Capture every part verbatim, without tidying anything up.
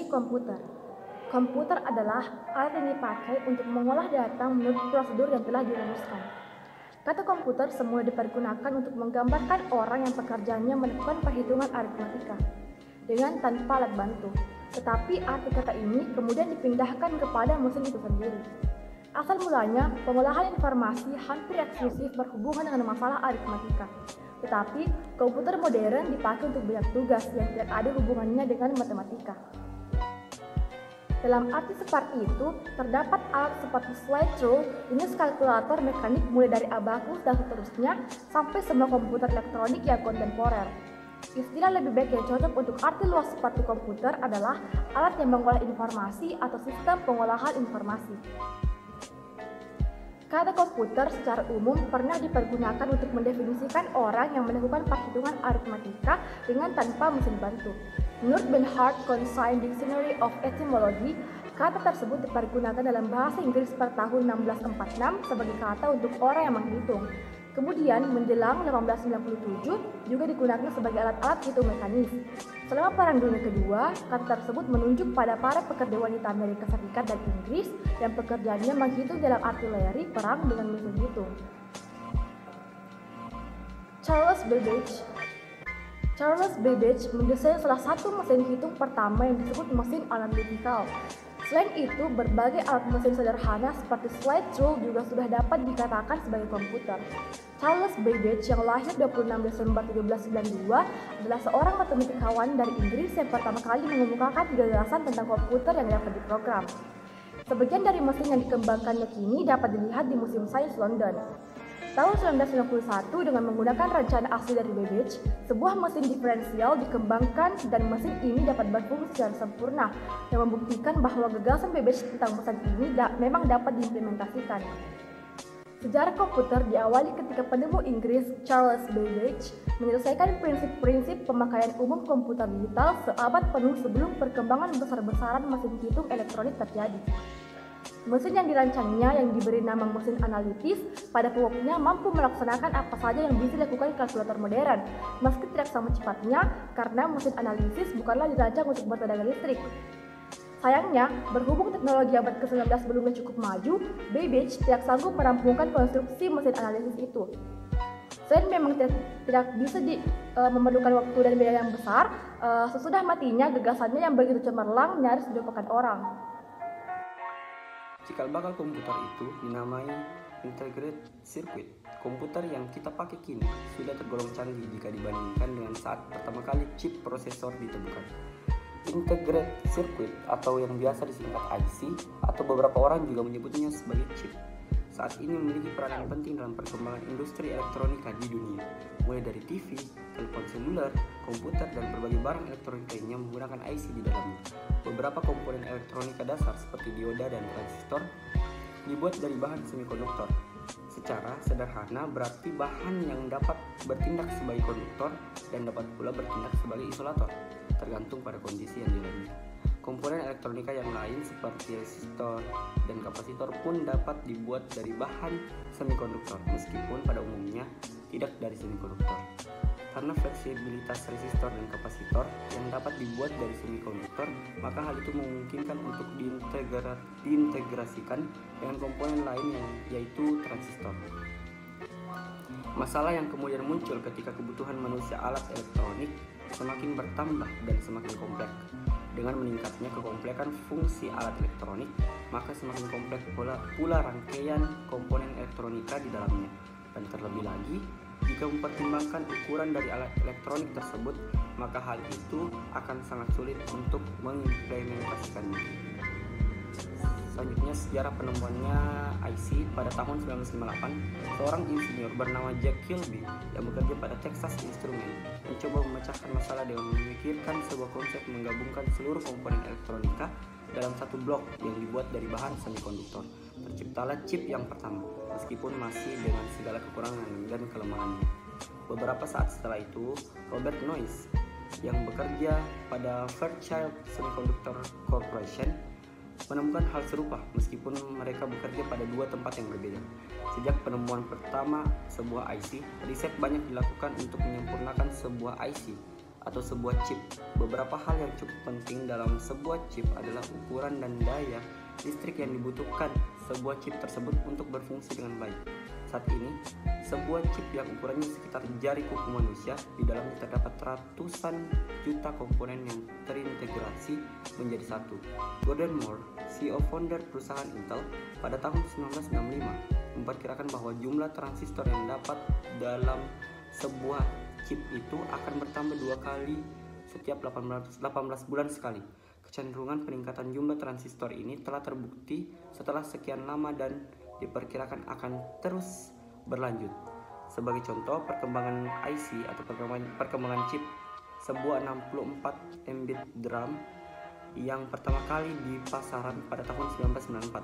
komputer. Komputer adalah alat yang dipakai untuk mengolah data menurut prosedur yang telah dirumuskan. Kata komputer semula dipergunakan untuk menggambarkan orang yang pekerjaannya melakukan perhitungan aritmatika dengan tanpa alat bantu. Tetapi arti kata ini kemudian dipindahkan kepada mesin itu sendiri. Asal mulanya, pengolahan informasi hampir eksklusif berhubungan dengan masalah aritmatika. Tetapi, komputer modern dipakai untuk banyak tugas yang tidak ada hubungannya dengan matematika. Dalam arti seperti itu, terdapat alat seperti slide rule, jenis kalkulator mekanik mulai dari abakus dan seterusnya, sampai semua komputer elektronik yang kontemporer. Istilah lebih baik yang cocok untuk arti luas seperti komputer adalah alat yang mengolah informasi atau sistem pengolahan informasi. Kata komputer secara umum pernah dipergunakan untuk mendefinisikan orang yang melakukan perhitungan aritmatika dengan tanpa mesin bantu. Menurut Bernhard Consign Dictionary of Etymology, kata tersebut dipergunakan dalam bahasa Inggris per tahun enam belas empat puluh enam sebagai kata untuk orang yang menghitung. Kemudian menjelang delapan belas sembilan puluh tujuh juga digunakan sebagai alat-alat hitung mekanis. Selama Perang Dunia Kedua, kata tersebut menunjuk pada para pekerja wanita Amerika Serikat dan Inggris yang pekerjaannya menghitung dalam artileri perang dengan mesin hitung. Charles Babbage Charles Babbage mendesain salah satu mesin hitung pertama yang disebut mesin analytical. Selain itu, berbagai alat mesin sederhana seperti slide rule juga sudah dapat dikatakan sebagai komputer. Charles Babbage yang lahir dua puluh enam Desember seribu tujuh ratus sembilan puluh dua adalah seorang matematikawan dari Inggris yang pertama kali mengemukakan gagasan tentang komputer yang dapat diprogram. Sebagian dari mesin yang dikembangkannya kini dapat dilihat di Museum Sains London. Tahun seribu sembilan ratus sembilan puluh satu dengan menggunakan rencana asli dari Babbage, sebuah mesin diferensial dikembangkan dan mesin ini dapat berfungsi secara sempurna yang membuktikan bahwa gagasan Babbage tentang mesin ini da memang dapat diimplementasikan. Sejarah komputer diawali ketika penemu Inggris Charles Babbage menyelesaikan prinsip-prinsip pemakaian umum komputer digital seabad penuh sebelum perkembangan besar-besaran mesin hitung elektronik terjadi. Mesin yang dirancangnya yang diberi nama mesin analitis pada pokoknya mampu melaksanakan apa saja yang bisa dilakukan kalkulator modern, meski tidak sama cepatnya karena mesin analisis bukanlah dirancang untuk bertenaga listrik. Sayangnya, berhubung teknologi abad ke sembilan belas belumnya cukup maju, Babbage tidak sanggup merampungkan konstruksi mesin analisis itu. Selain memang tidak, tidak bisa di, e, memerlukan waktu dan biaya yang besar, e, sesudah matinya gagasannya yang begitu cemerlang nyaris dilupakan orang. Cikal bakal komputer itu dinamai Integrated Circuit. Komputer yang kita pakai kini sudah tergolong canggih jika dibandingkan dengan saat pertama kali chip prosesor ditemukan. Integrated Circuit atau yang biasa disingkat I C atau beberapa orang juga menyebutnya sebagai chip, saat ini memiliki peranan penting dalam perkembangan industri elektronika di dunia, mulai dari T V, telepon seluler, komputer, dan berbagai barang elektronik lainnya menggunakan I C di dalamnya. Beberapa komponen elektronika dasar seperti dioda dan transistor dibuat dari bahan semikonduktor. Secara sederhana berarti bahan yang dapat bertindak sebagai konduktor dan dapat pula bertindak sebagai isolator, tergantung pada kondisi yang dialami. Komponen elektronika yang lain seperti resistor dan kapasitor pun dapat dibuat dari bahan semikonduktor, meskipun pada umumnya tidak dari semikonduktor. Karena fleksibilitas resistor dan kapasitor yang dapat dibuat dari semikonduktor, maka hal itu memungkinkan untuk diintegra diintegrasikan dengan komponen lain yang yaitu transistor. Masalah yang kemudian muncul ketika kebutuhan manusia alat elektronik semakin bertambah dan semakin kompleks. Dengan meningkatnya kekomplekan fungsi alat elektronik, maka semakin kompleks pula, pula rangkaian komponen elektronika di dalamnya. Dan terlebih lagi, jika mempertimbangkan ukuran dari alat elektronik tersebut, maka hal itu akan sangat sulit untuk mengimplementasikannya. Selanjutnya, sejarah penemuannya I C pada tahun seribu sembilan ratus lima puluh delapan, seorang insinyur bernama Jack Kilby yang bekerja pada Texas Instruments mencoba memecahkan masalah dengan memikirkan sebuah konsep menggabungkan seluruh komponen elektronika dalam satu blok yang dibuat dari bahan semikonduktor. Terciptalah chip yang pertama, meskipun masih dengan segala kekurangan dan kelemahannya. Beberapa saat setelah itu, Robert Noyce yang bekerja pada Fairchild Semiconductor Corporation menemukan hal serupa, meskipun mereka bekerja pada dua tempat yang berbeda. Sejak penemuan pertama sebuah I C, riset banyak dilakukan untuk menyempurnakan sebuah I C. atau sebuah chip. Beberapa hal yang cukup penting dalam sebuah chip adalah ukuran dan daya listrik yang dibutuhkan sebuah chip tersebut untuk berfungsi dengan baik. Saat ini, sebuah chip yang ukurannya sekitar jari kuku manusia, di dalamnya terdapat ratusan juta komponen yang terintegrasi menjadi satu. Gordon Moore, C E O founder perusahaan Intel, pada tahun seribu sembilan ratus enam puluh lima memperkirakan bahwa jumlah transistor yang dapat dalam sebuah chip itu akan bertambah dua kali setiap delapan belas bulan sekali. Kecenderungan peningkatan jumlah transistor ini telah terbukti setelah sekian lama dan diperkirakan akan terus berlanjut. Sebagai contoh, perkembangan I C atau perkembangan, perkembangan chip, sebuah enam puluh empat M bit DRAM yang pertama kali di pasaran pada tahun seribu sembilan ratus sembilan puluh empat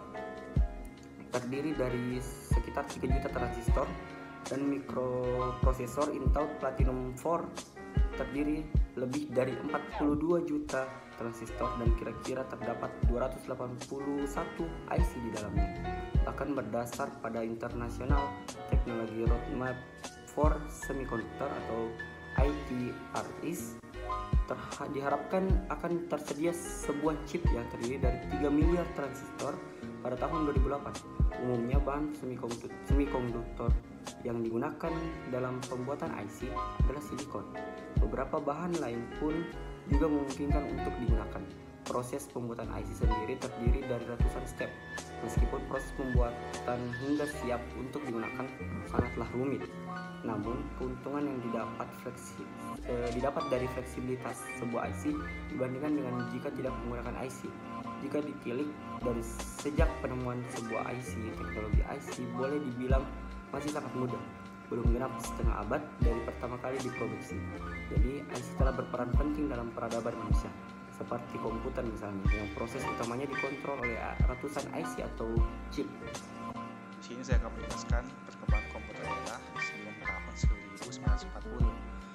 terdiri dari sekitar tiga juta transistor, dan mikroprosesor Intel Platinum empat terdiri lebih dari empat puluh dua juta transistor dan kira-kira terdapat dua ratus delapan puluh satu I C di dalamnya. Bahkan berdasar pada International Technology Roadmap for Semiconductor atau I T R S, terha- diharapkan akan tersedia sebuah chip yang terdiri dari tiga miliar transistor pada tahun dua ribu delapan. Umumnya bahan semikonduktor, semikonduktor yang digunakan dalam pembuatan I C adalah silikon. Beberapa bahan lain pun juga memungkinkan untuk digunakan. Proses pembuatan I C sendiri terdiri dari ratusan step. Meskipun proses pembuatan hingga siap untuk digunakan sangatlah rumit, namun keuntungan yang didapat fleksi, eh, didapat dari fleksibilitas sebuah I C dibandingkan dengan jika tidak menggunakan I C. Jika ditilik dari sejak penemuan sebuah I C, teknologi I C boleh dibilang masih sangat muda, belum genap setengah abad dari pertama kali diproduksi. Jadi I C telah berperan penting dalam peradaban manusia, seperti komputer misalnya, yang proses utamanya dikontrol oleh ratusan I C atau chip. Di sini saya akan menjelaskan perkembangan komputer era sebelum tahun seribu sembilan ratus empat puluh.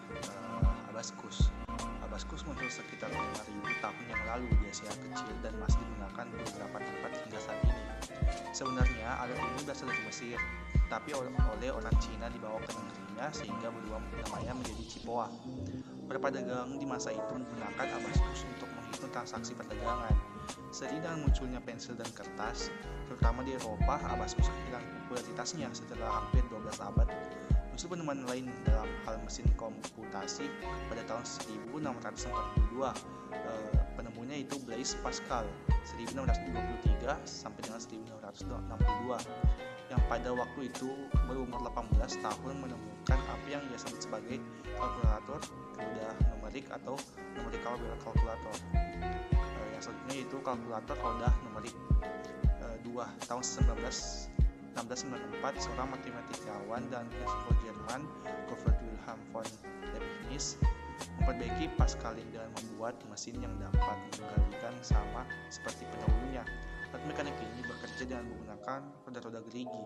Uh, Abascus. Abascus muncul sekitar lima ribu tahun yang lalu di Asia kecil dan masih digunakan di beberapa tempat hingga saat ini. Sebenarnya alat ini berasal dari Mesir, tapi oleh orang Cina dibawa ke negerinya sehingga berubah namanya menjadi Cipoa. Para pedagang di masa itu menggunakan Abascus untuk menghitung transaksi perdagangan. Seiring dengan munculnya pensil dan kertas, terutama di Eropa, Abascus hilang popularitasnya setelah hampir dua belas abad. Muncul penemuan lain dalam hal mesin komputasi pada tahun seribu enam ratus empat puluh dua. E, penemunya itu Blaise Pascal seribu enam ratus dua puluh tiga sampai dengan seribu enam ratus enam puluh dua, yang pada waktu itu berumur delapan belas tahun menemukan apa yang ia sebut sebagai kalkulator roda numerik atau numerical calculator. E, yang selanjutnya itu kalkulator roda numerik e, dua tahun seribu sembilan ratus sembilan puluh empat. Seorang matematikawan dan filsuf Jerman, Gottfried Wilhelm von Leibniz, memperbaiki Pascalin dengan membuat mesin yang dapat mengendalikan sama seperti pendahulunya. Alat mekanik ini bekerja dengan menggunakan roda-roda gerigi.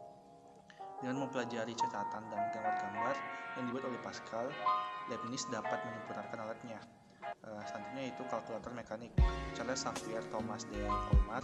Dengan mempelajari catatan dan gambar-gambar yang dibuat oleh Pascal, Leibniz dapat menyempurnakan alatnya. Uh, selanjutnya itu kalkulator mekanik. Charles Xavier Thomas de Colmar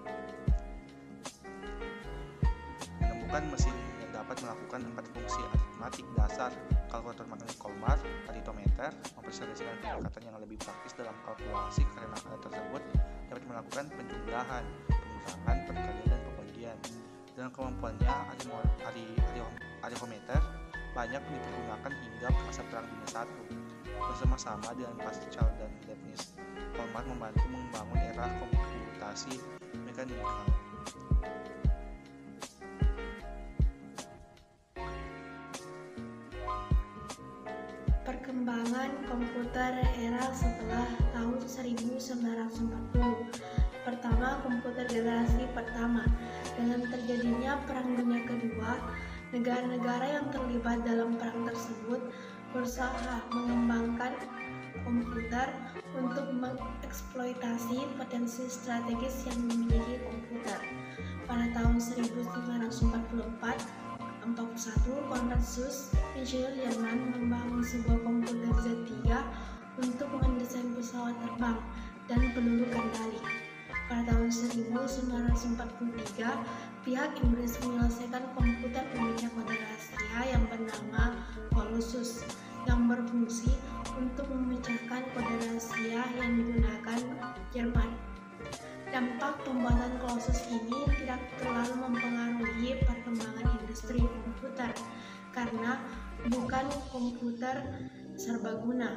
menemukan mesin yang dapat melakukan empat fungsi aritmatik dasar. Kalkulator mekanik Colmar, aritometer, mempersiapkan pendekatan yang lebih praktis dalam kalkulasi karena alat tersebut dapat melakukan penjumlahan, pengurangan, perkalian, dan pembagian. Dengan kemampuannya, aritometer banyak dipergunakan hingga masa Perang Dunia satu. Bersama-sama dengan Pascal dan Leibniz, Colmar membantu membangun era komputasi mekanikal. Perkembangan komputer era setelah tahun seribu sembilan ratus empat puluh. Pertama, komputer generasi pertama. Dengan terjadinya Perang Dunia Kedua, negara-negara yang terlibat dalam perang tersebut berusaha mengembangkan komputer untuk mengeksploitasi potensi strategis yang dimiliki komputer. Pada tahun seribu sembilan ratus empat puluh empat, empat puluh satu, Konrad Zuse, insinyur Jerman, membangun sebuah komputer Z tiga untuk mendesain pesawat terbang dan peluru kendali. Pada tahun seribu sembilan ratus empat puluh tiga, pihak Inggris menyelesaikan komputer pemecah kode rahasia yang bernama Colossus yang berfungsi untuk memecahkan kode rahasia yang digunakan Jerman. Dampak pembuatan Colossus ini tidak terlalu mempengaruhi perkembangan industri komputer karena bukan komputer serbaguna.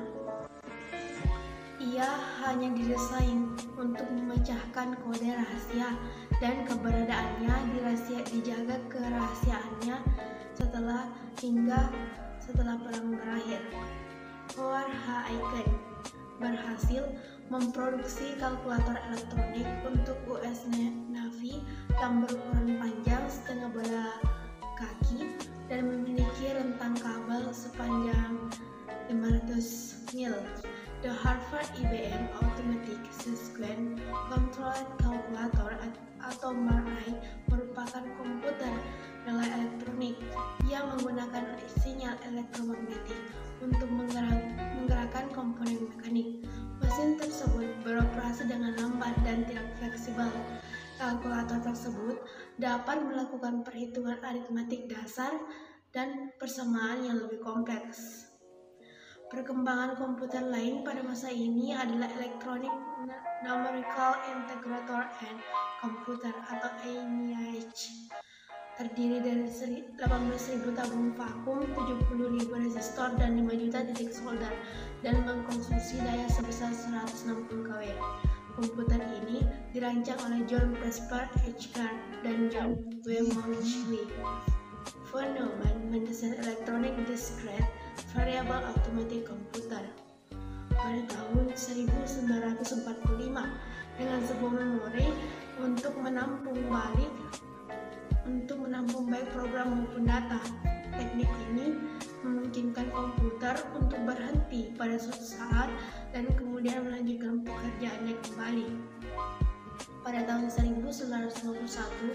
Ia hanya didesain untuk memecahkan kode rahasia dan keberadaannya dirahasia, dijaga kerahasiaannya setelah hingga setelah perang berakhir. Howard H. Aiken berhasil memproduksi kalkulator elektronik untuk U S Navy yang berukuran panjang setengah bola kaki dan memiliki rentang kabel sepanjang lima ratus mil. The Harvard I B M Automatic Sequence Controlled Calculator atau M R I merupakan komputer nilai elektronik yang menggunakan sinyal elektromagnetik untuk menggerak, menggerakkan komponen mekanik. Mesin tersebut beroperasi dengan lambat dan tidak fleksibel. Kalkulator tersebut dapat melakukan perhitungan aritmatik dasar dan persamaan yang lebih kompleks. Perkembangan komputer lain pada masa ini adalah Electronic Numerical Integrator and Computer atau E N I H. Terdiri dari delapan belas ribu tabung vakum, tujuh puluh ribu resistor, dan lima juta titik solder, dan mengkonsumsi daya sebesar seratus enam puluh kilowatt. Komputer ini dirancang oleh John Presper Edgar dan John W. Mauchly. Von Neumann mendesain Electronic Discrete Variable Automatic Computer pada tahun seribu sembilan ratus empat puluh lima dengan sebuah memori untuk menampung balik untuk menampung baik program maupun data. Teknik ini memungkinkan komputer untuk berhenti pada suatu saat dan kemudian melanjutkan pekerjaannya kembali. Pada tahun seribu sembilan ratus sembilan puluh satu,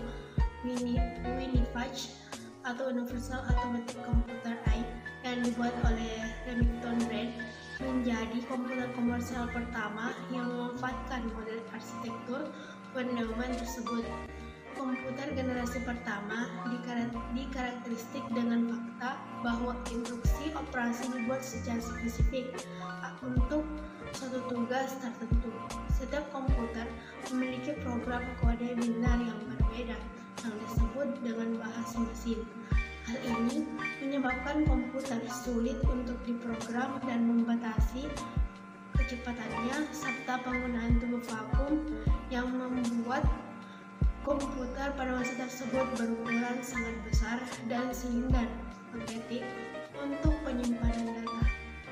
Winnipeg atau Universal Automatic Computer I yang dibuat oleh Remington Rand menjadi komputer komersial pertama yang memanfaatkan model arsitektur von Neumann tersebut. Komputer generasi pertama dikarakteristik dengan fakta bahwa instruksi operasi dibuat secara spesifik untuk suatu tugas tertentu. Setiap komputer memiliki program kode binar yang berbeda yang disebut dengan bahasa mesin. Hal ini menyebabkan komputer sulit untuk diprogram dan membatasi kecepatannya serta penggunaan tubuh vakum yang membuat komputer pada masa tersebut berukuran sangat besar dan silinder magnetik untuk penyimpanan data.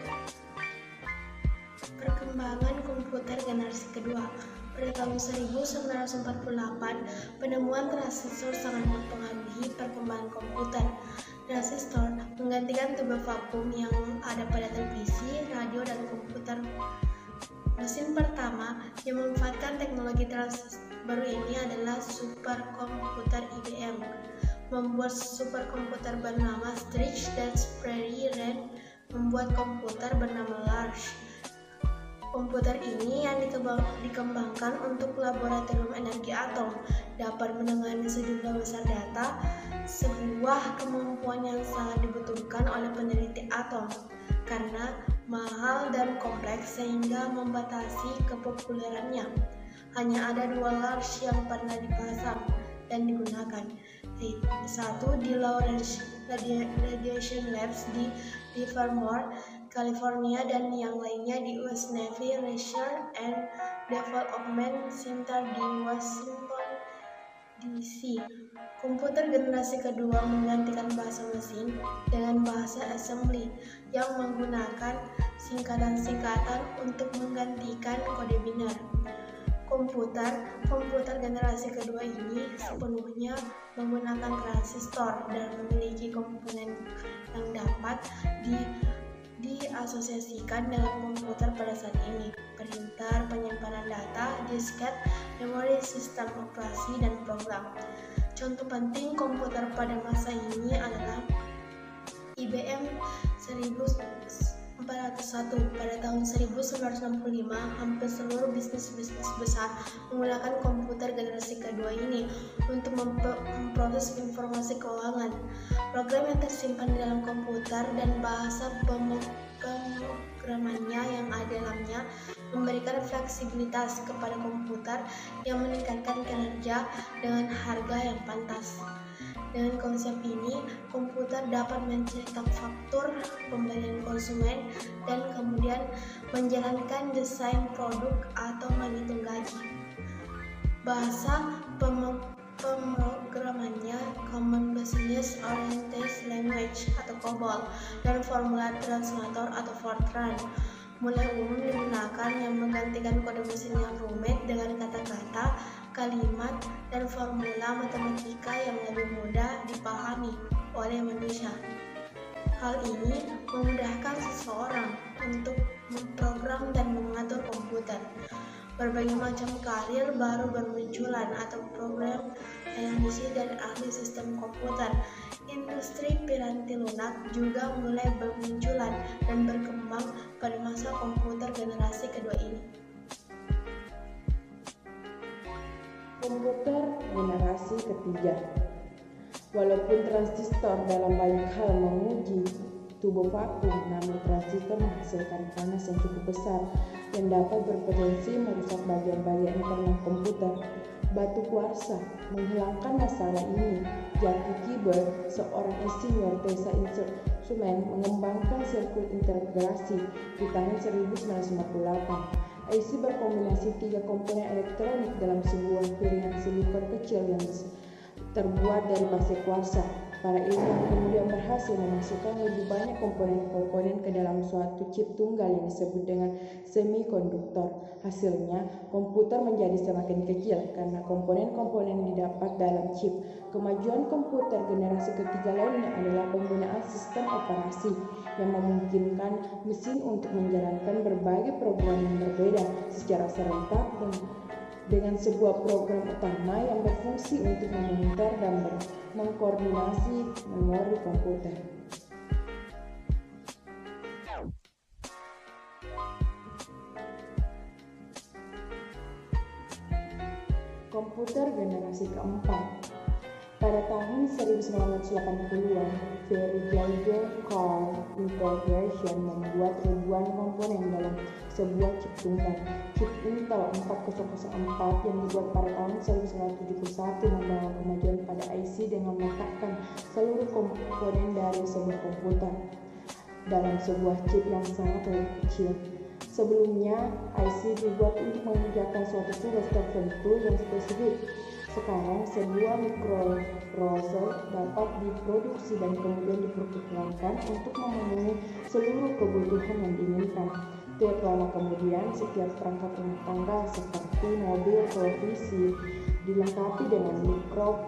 Perkembangan komputer generasi kedua. Pada tahun seribu sembilan ratus empat puluh delapan, penemuan transistor sangat mempengaruhi perkembangan komputer. Transistor menggantikan tubuh vakum yang ada pada televisi, radio, dan komputer. Mesin pertama yang memanfaatkan teknologi transistor baru ini adalah superkomputer I B M. Membuat superkomputer bernama Stritch dan Prairie Rand membuat komputer bernama Large. Komputer ini yang dikembangkan untuk laboratorium energi atom dapat menangani sejumlah besar data, sebuah kemampuan yang sangat dibutuhkan oleh peneliti atom karena mahal dan kompleks sehingga membatasi kepopulerannya. Hanya ada dua Large yang pernah dipasang dan digunakan, satu di Lawrence Radiation Labs di Livermore, California, dan yang lainnya di U S Navy Research and Development Center di Washington D C. Komputer generasi kedua menggantikan bahasa mesin dengan bahasa assembly yang menggunakan singkatan-singkatan untuk menggantikan kode binar. Komputer komputer generasi kedua ini sepenuhnya menggunakan transistor dan memiliki komponen yang dapat di diasosiasikan dengan komputer pada saat ini: printer, penyimpanan data, disket, memori, sistem operasi, dan program. Contoh penting komputer pada masa ini adalah I B M seribu empat empat ratus satu. Pada tahun seribu sembilan ratus enam puluh lima, hampir seluruh bisnis-bisnis besar menggunakan komputer generasi kedua ini untuk memp- memproses informasi keuangan. Program yang tersimpan di dalam komputer dan bahasa pem- pemrogramannya yang ada dalamnya memberikan fleksibilitas kepada komputer yang meningkatkan kinerja dengan harga yang pantas. Dengan konsep ini, komputer dapat mencetak faktur pembelian konsumen dan kemudian menjalankan desain produk atau menghitung gaji. Bahasa pem- pemrogramannya Common Business Oriented Language atau COBOL dan formula translator atau Fortran mulai umum digunakan yang menggantikan kode mesin yang rumit dengan kata-kata, kalimat, dan formula matematika yang lebih mudah dipahami oleh manusia. Hal ini memudahkan seseorang untuk memprogram dan mengatur komputer. Berbagai macam karir baru bermunculan atau program yang diisi dari ahli sistem komputer. Industri piranti lunak juga mulai bermunculan dan berkembang pada masa komputer generasi kedua ini. Komputer generasi ketiga. Walaupun transistor dalam banyak hal menguji tubuh vakum, namun transistor menghasilkan panas yang cukup besar yang dapat berpotensi merusak bagian-bagian internal komputer. Batu kuarsa menghilangkan masalah ini. Jackie Keyboard, seorang insinyur Tesla Instruments, mengembangkan sirkuit integrasi di tahun seribu sembilan ratus lima puluh delapan. I C berkombinasi tiga komponen elektronik dalam sebuah piringan silikon kecil yang terbuat dari batu kuarsa. Para ilmuwan kemudian berhasil memasukkan lebih banyak komponen-komponen ke dalam suatu chip tunggal yang disebut dengan semikonduktor. Hasilnya, komputer menjadi semakin kecil karena komponen-komponen didapat dalam chip. Kemajuan komputer generasi ketiga lainnya adalah penggunaan sistem operasi yang memungkinkan mesin untuk menjalankan berbagai program yang berbeda secara serentak dan dengan sebuah program utama yang berfungsi untuk memonitor dan mengkoordinasi memori komputer. Komputer generasi keempat. Pada tahun seribu sembilan ratus delapan puluhan, Veridial Car Incorporation membuat ribuan komponen dalam sebuah chip tunggal. Chip Intel empat nol nol empat yang dibuat pada tahun seribu sembilan ratus tujuh puluh satu membawa kemajuan pada I C dengan meletakkan seluruh komponen dari sebuah komputer dalam sebuah chip yang sangat lebih kecil. Sebelumnya, I C dibuat untuk mengerjakan suatu tugas tertentu yang spesifik. Sekarang, sebuah mikroprosesor dapat diproduksi dan kemudian diprogramkan untuk memenuhi seluruh kebutuhan yang diinginkan. Tidak lama kemudian, setiap perangkat rumah tangga seperti mobil, televisi dilengkapi dengan mikro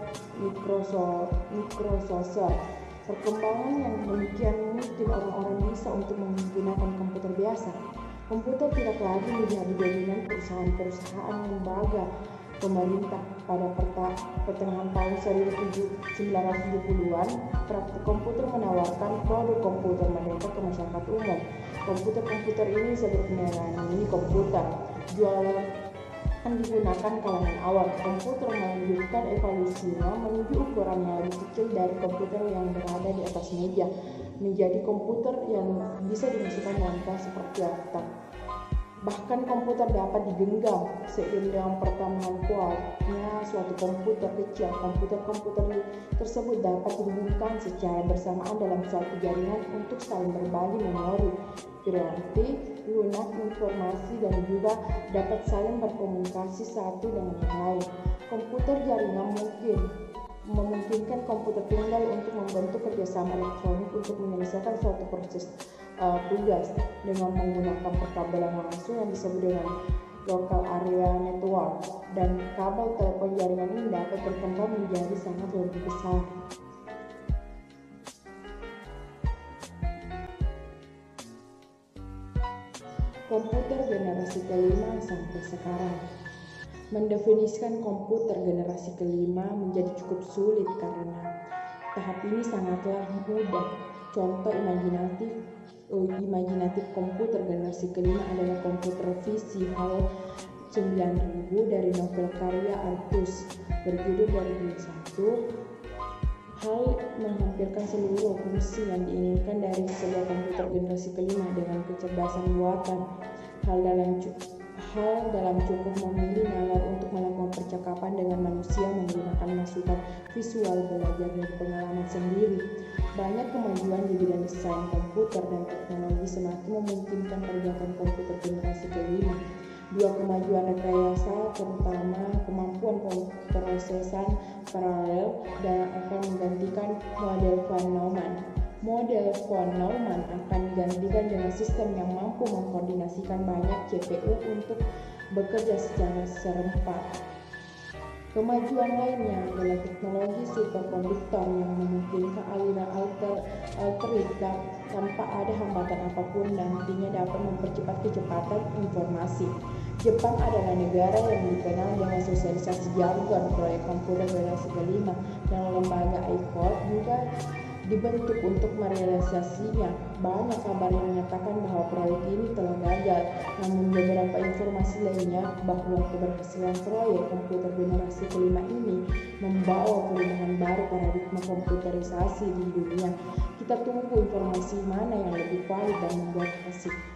mikroprosesor. Perkembangan yang demikian memungkinkan orang-orang bisa untuk menggunakan komputer biasa. Komputer tidak lagi menjadi dominan perusahaan-perusahaan lembaga pemerintah. Pada pertengahan tahun seribu sembilan ratus tujuh puluhan, praktik komputer menawarkan produk komputer mereka ke masyarakat umum. Komputer-komputer ini disebut dengan mini komputer. Jualan yang digunakan kalangan awam. Komputer melanjutkan evolusinya menuju ukuran yang lebih kecil dari komputer yang berada di atas meja, menjadi komputer yang bisa dimasukkan dalam tas seperti laptop. Bahkan komputer dapat digenggam. Seiring dengan perkembangan kuatnya suatu komputer kecil, komputer-komputer tersebut dapat dihubungkan secara bersamaan dalam suatu jaringan untuk saling berbagi memori, piranti, lunak, informasi, dan juga dapat saling berkomunikasi satu dengan yang lain. Komputer jaringan mungkin memungkinkan komputer tunggal untuk membentuk kerjasama elektronik untuk menyelesaikan suatu proses uh, tugas dengan menggunakan perkabelan langsung yang disebut dengan local area network, dan kabel telepon jaringan ini dapat berkembang menjadi sangat lebih besar. Komputer generasi kelima sampai sekarang. Mendefinisikan komputer generasi kelima menjadi cukup sulit karena tahap ini sangatlah mudah. Contoh imajinatif imajinatif komputer generasi kelima adalah komputer visi HAL sembilan ribu dari novel karya Artus berjudul dua ribu satu. HAL menghampirkan seluruh fungsi yang diinginkan dari sebuah komputer generasi kelima dengan kecerdasan buatan. HAL dalam HAL dalam cukup memilih nalar untuk melakukan percakapan dengan manusia menggunakan masukan visual belajar dari pengalaman sendiri. Banyak kemajuan di bidang desain komputer dan teknologi semakin memungkinkan pergerakan komputer generasi kelima. Dua kemajuan rekayasa, terutama kemampuan pemrosesan paralel, dan akan menggantikan model von Neumann. Model von Neumann akan digantikan dengan sistem yang mampu mengkoordinasikan banyak C P U untuk bekerja secara serempak. Kemajuan lainnya adalah teknologi superkonduktor yang memungkinkan aliran alter, alterit tanpa ada hambatan apapun dan nantinya dapat mempercepat kecepatan informasi. Jepang adalah negara yang dikenal dengan sosialisasi jargon proyek komputer generasi kelima dan lembaga I C O R juga dibentuk untuk merealisasinya. Banyak kabar yang menyatakan bahwa proyek ini telah gagal, namun beberapa informasi lainnya bahwa keberhasilan proyek komputer generasi kelima ini membawa perubahan baru paradigma komputerisasi di dunia. Kita tunggu informasi mana yang lebih valid dan membuat hasil.